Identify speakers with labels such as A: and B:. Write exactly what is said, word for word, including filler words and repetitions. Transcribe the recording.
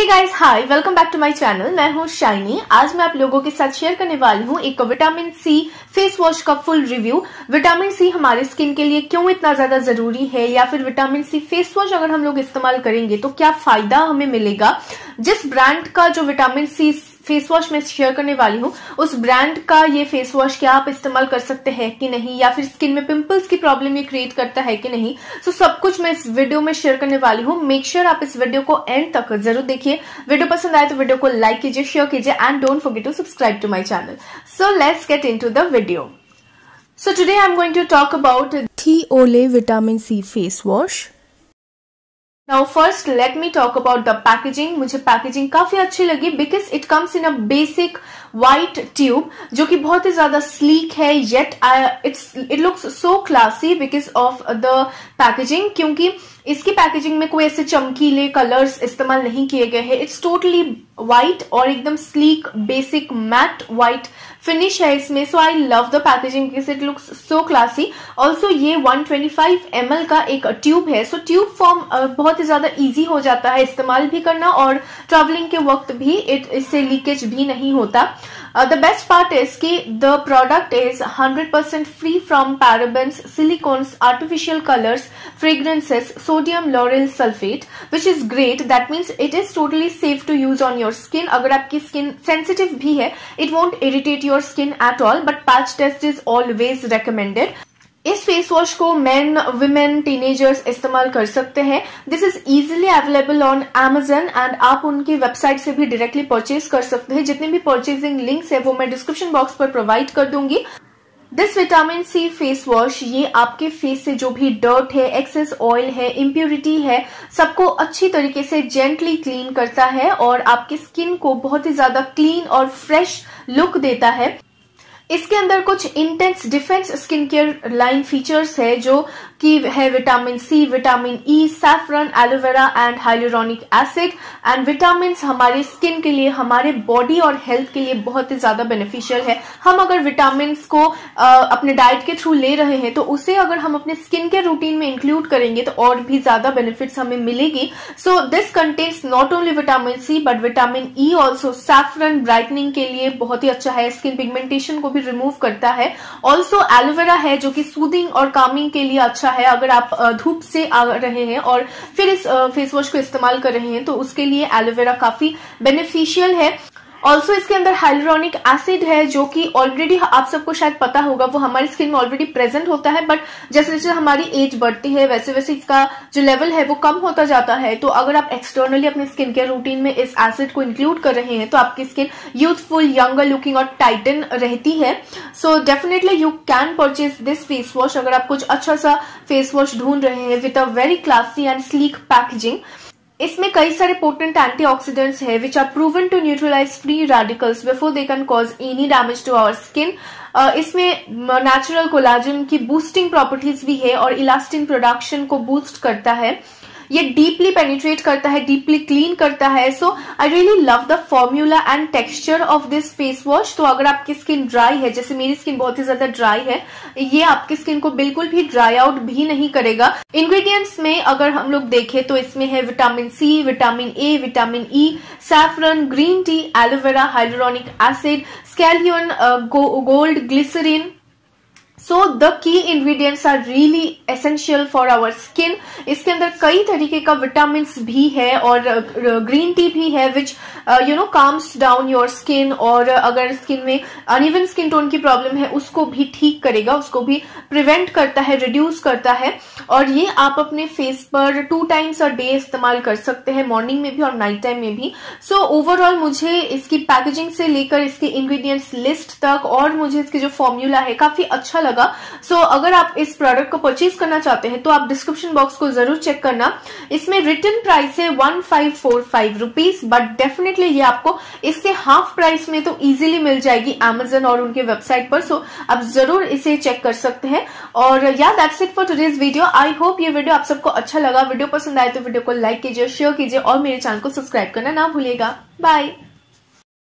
A: Guys, hi, welcome back to my channel. मैं हूँ shiny. आज मैं आप लोगों के साथ शेयर करने वाली हूँ एक विटामिन सी फेस वॉश का फुल रिव्यू। विटामिन सी हमारे स्किन के लिए क्यों इतना ज्यादा जरूरी है, या फिर विटामिन सी फेस वॉश अगर हम लोग इस्तेमाल करेंगे तो क्या फायदा हमें मिलेगा। जिस ब्रांड का जो विटामिन सी फेस वॉश में शेयर करने वाली हूँ, उस ब्रांड का ये फेस वॉश क्या आप इस्तेमाल कर सकते हैं कि नहीं, या फिर स्किन में पिंपल्स की प्रॉब्लम ये क्रिएट करता है कि नहीं। सो so, सब कुछ मैं इस वीडियो में शेयर करने वाली हूँ। मेक श्योर आप इस वीडियो को एंड तक जरूर देखिए। वीडियो पसंद आए तो वीडियो को लाइक कीजिए, शेयर कीजिए and don't forget to subscribe to my channel. So let's get into the video. So today I'm going to talk about
B: Thiolate Vitamin C Face Wash.
A: Now first let me talk about the packaging. मुझे packaging काफी अच्छी लगी because it comes in a basic white tube जो कि बहुत ही ज्यादा sleek है, yet I, it's it looks so classy because of the packaging, क्योंकि इसकी पैकेजिंग में कोई ऐसे चमकीले कलर्स इस्तेमाल नहीं किए गए हैं। इट्स टोटली व्हाइट और एकदम sleek basic matte white finish है इसमें। So I love the packaging because it looks so classy. Also ये one twenty five M L का एक ट्यूब है। सो ट्यूब फॉर्म बहुत ही ज्यादा इजी हो जाता है इस्तेमाल भी करना, और ट्रैवलिंग के वक्त भी इट इससे लीकेज भी नहीं होता। द बेस्ट पार्ट इज कि the product is hundred percent free from parabens, silicones, artificial colours, fragrances, sodium lauryl sulfate, which is great. That means it is totally safe to use on your skin. अगर आपकी skin sensitive भी है, it won't irritate your skin at all. But patch test is always recommended. इस face wash को men, women, teenagers इस्तेमाल कर सकते हैं। This is easily available on Amazon and आप उनकी वेबसाइट से भी डायरेक्टली परचेज कर सकते हैं। जितने भी परचेजिंग लिंक्स है वो मैं डिस्क्रिप्शन बॉक्स पर प्रोवाइड कर दूंगी। This vitamin C face wash ये आपके फेस से जो भी डर्ट है, एक्सेस ऑयल है, इम्प्योरिटी है, सबको अच्छी तरीके से जेंटली क्लीन करता है और आपकी स्किन को बहुत ही ज्यादा क्लीन और फ्रेश लुक देता है। इसके अंदर कुछ intense defence skin care line features है जो कि है vitamin C, vitamin E, saffron, aloe vera and hyaluronic acid. And vitamin हमारे स्किन के लिए, हमारे बॉडी और हेल्थ के लिए बहुत ही ज्यादा बेनिफिशियल है। हम अगर विटामिन को आ, अपने डाइट के थ्रू ले रहे हैं तो उसे अगर हम अपने स्किन केयर रूटीन में इंक्लूड करेंगे तो और भी ज्यादा बेनिफिट्स हमें मिलेगी। So this contains not only vitamin C but vitamin E also. Saffron brightening के लिए बहुत ही अच्छा है, स्किन पिगमेंटेशन को भी रिमूव करता है। ऑल्सो एलोवेरा है जो कि सूदिंग और कामिंग के लिए अच्छा है। अगर आप धूप से आ रहे हैं और फिर इस फेस वॉश को इस्तेमाल कर रहे हैं तो उसके लिए एलोवेरा काफी बेनिफिशियल है। ऑल्सो इसके अंदर हाइलुरोनिक एसिड है जो कि ऑलरेडी आप सबको शायद पता होगा, वो हमारी स्किन में ऑलरेडी प्रेजेंट होता है, बट जैसे जैसे हमारी एज बढ़ती है वैसे वैसे इसका जो लेवल है वो कम होता जाता है। तो अगर आप एक्सटर्नली अपने स्किन केयर रूटीन में इस एसिड को इंक्लूड कर रहे हैं तो आपकी स्किन यूथफुल, यंगर लुकिंग और टाइटन रहती है। So definitely you can purchase this face wash अगर आप कुछ अच्छा सा फेस वॉश ढूंढ रहे हैं with a very classy and sleek packaging. इसमें कई सारे पोटेंट एंटीऑक्सीडेंट्स है which are proven to neutralize free radicals before they can cause any damage to our skin. इसमें नेचुरल कोलाजन की बूस्टिंग प्रॉपर्टीज भी है और इलास्टिन प्रोडक्शन को बूस्ट करता है। ये डीपली पेनिट्रेट करता है, डीपली क्लीन करता है। So I really love the formula and texture of this face wash. तो अगर आपकी स्किन ड्राई है, जैसे मेरी स्किन बहुत ही ज्यादा ड्राई है, ये आपकी स्किन को बिल्कुल भी ड्राई आउट भी नहीं करेगा। इंग्रेडिएंट्स में अगर हम लोग देखें तो इसमें है vitamin C, vitamin A, vitamin E, saffron, green tea, aloe vera, hyaluronic acid, scallion, gold, glycerine. So the key ingredients are really essential for our skin. इसके अंदर कई तरीके का विटामिन भी है और ग्रीन टी भी है which you know calms down your skin, और अगर स्किन में अनइवन स्किन टोन की प्रॉब्लम है उसको भी ठीक करेगा, उसको भी प्रिवेंट करता है, रिड्यूस करता है। और ये आप अपने फेस पर टू टाइम्स अ डे इस्तेमाल कर सकते हैं, मॉर्निंग में भी और नाइट टाइम में भी। सो so, ओवरऑल मुझे इसकी पैकेजिंग से लेकर इसके इंग्रेडिएंट्स लिस्ट तक और मुझे इसकी जो फॉर्मूला है काफी अच्छा लगा। सो so, अगर आप इस प्रोडक्ट को परचेज करना चाहते हैं तो आप डिस्क्रिप्शन बॉक्स को जरूर चेक करना। इसमें रिटर्न प्राइस है one five four five rupees, but definitely ये आपको इससे हाफ प्राइस में तो इजीली मिल जाएगी Amazon और उनके वेबसाइट पर। सो so, आप जरूर इसे चेक कर सकते हैं। और या that's it for today's video. I hope ये वीडियो आप सबको अच्छा लगा। वीडियो पसंद आए तो वीडियो को लाइक कीजिए, शेयर कीजिए और मेरे चैनल को सब्सक्राइब करना ना भूलिएगा। बाय।